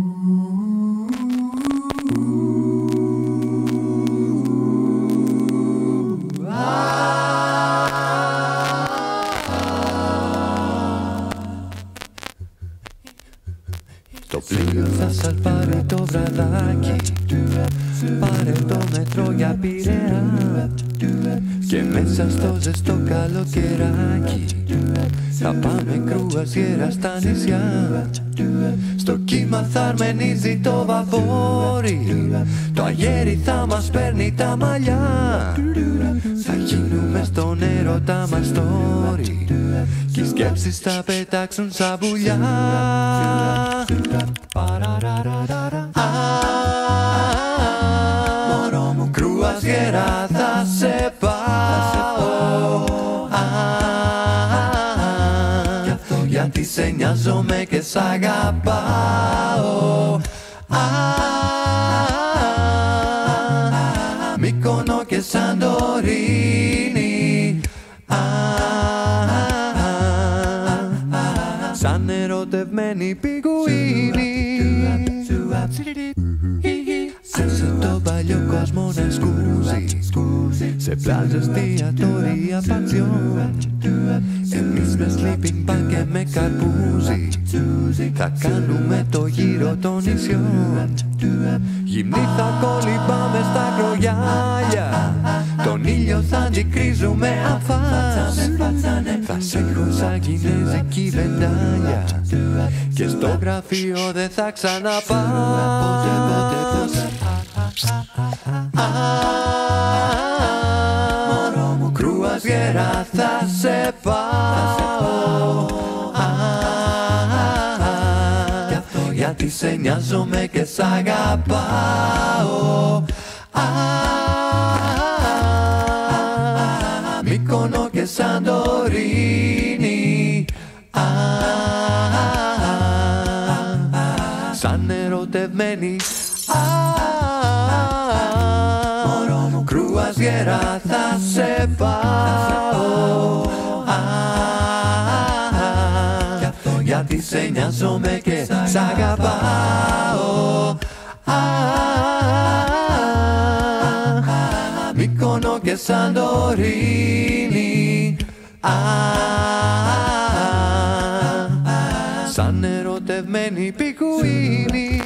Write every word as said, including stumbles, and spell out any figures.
Το πλοίο θα σαλπάρει το βραδάκι, πάρε το μέτρο για Πειραιά και μέσα στο ζεστό καλοκαιράκι θα πάμε κρουαζιέρα στα νησιά. Στο κύμα θα αρμενίζει το βαβόρι, το αγέρι θα μας παίρνει τα μαλλιά. Θα γίνουμε στον έρωτα μας τόρι κι οι σκέψεις θα πετάξουν σαν πουλιά. Μωρό μου κρουαζιέρα θα σε πάω, γιατί σε νοιάζομαι και σ' αγαπάω. Μύκονο και Σαντορίνη, σαν ερωτευμένη πιγκουίνη. Άσε το παλιό κόσμο να σκούζει σε πλάζες, εστιατόρια, πανσιόν. Εμείς με sleeping bag και με καρπούζι θα κάνουμε το γύρο των νησιών. Γυμνοί θα κολυμπάμε στα κρογιάλια, τον ήλιο θα αντικρίζουμε αμφάς. Θα σε έχω σαν κινέζικη βεντάλια και στο γραφείο δεν θα ξαναπάς. Μωρό μου κρουαζιέρα θα σε πάω, γιατί σε νοιάζομαι και σ' αγαπάω. Μύκονο και Σαντορίνη, σαν ερωτευμένη. Μωρό μου κρουαζιέρα θα σε πάω, γιατί σε νοιάζομαι και σ' αγαπάω. Μύκονο και Σαντορίνη, σαν ερωτευμένη πιγκουίνη.